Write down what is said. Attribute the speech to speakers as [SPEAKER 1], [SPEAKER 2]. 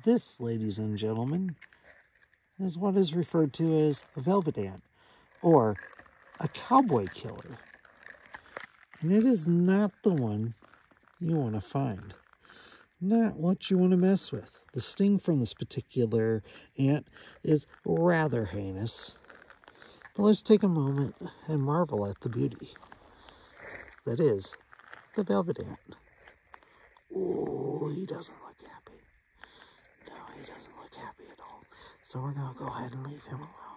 [SPEAKER 1] This, ladies and gentlemen, is what is referred to as a velvet ant, or a cowboy killer. And it is not the one you want to find. Not what you want to mess with. The sting from this particular ant is rather heinous. But let's take a moment and marvel at the beauty that is the velvet ant. Oh, he doesn't look happy. No, he doesn't look happy at all. So we're going to go ahead and leave him alone.